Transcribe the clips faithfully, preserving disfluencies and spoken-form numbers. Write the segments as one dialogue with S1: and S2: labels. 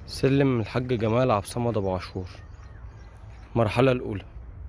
S1: سلم الحاج جمال عبد الصمد ابو عاشور. المرحلة الأولى.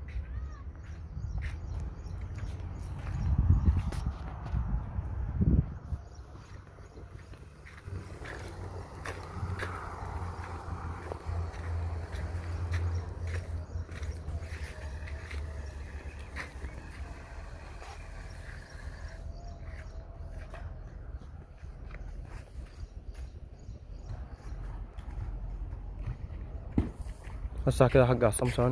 S1: بس كده يا حاج عصام ثواني.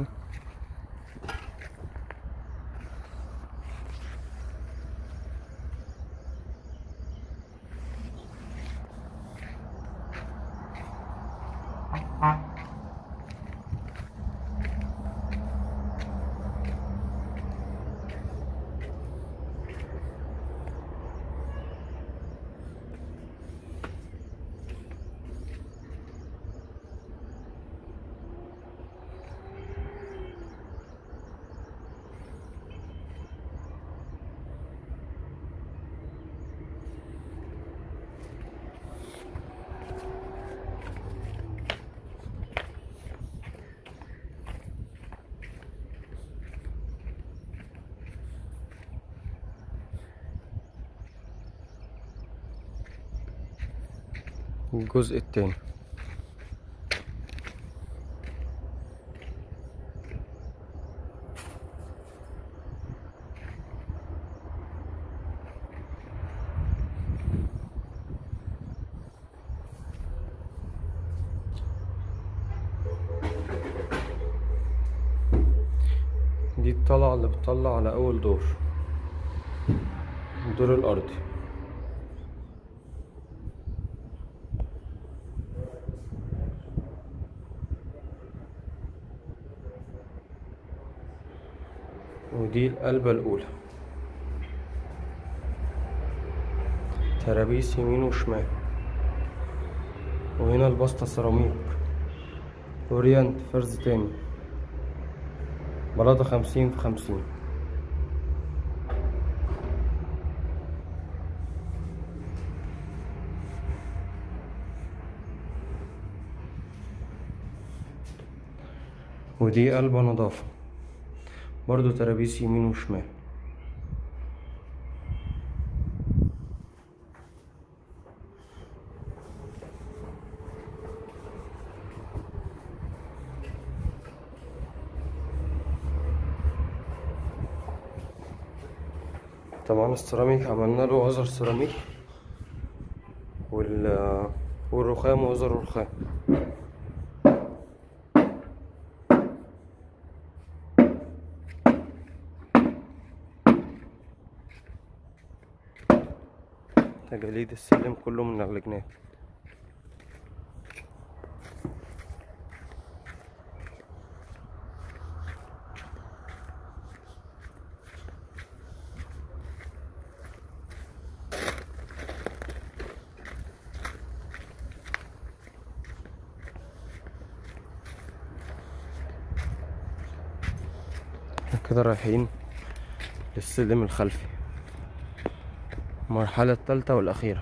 S1: الجزء التاني. دي الطلعة اللي بتطلع على أول دور، الدور الأرضي. ودي القلبة الأولى، ترابيس يمين وشمال. وهنا البسطة سيراميك أورينت فرز تاني، بلاطة خمسين في خمسين. ودي قلبة نظافة برضو، ترابيس يمين وشمال. طبعا السيراميك عملنا له وزر سيراميك، وال والرخام وزر رخام. تجاليد السلم كله من الجناب. كده رايحين للسلم الخلفي، المرحلة الثالثة والأخيرة.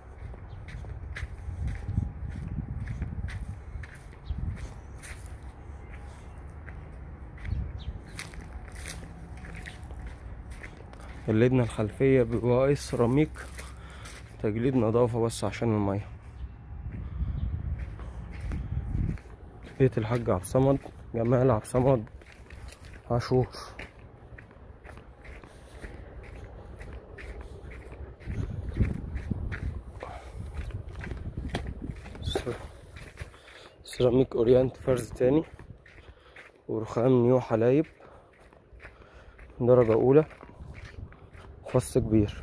S1: اللجنة الخلفية بواقي سيراميك، تجليد نظافة بس عشان المية. بيت الحاج عبد الصمد جمال عبد الصمد عاشور. سيراميك اورينت فرز تاني، ورخام نيو حلايب درجة أولى، فص كبير.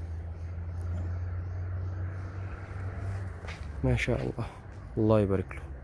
S1: ما شاء الله، الله يبارك له.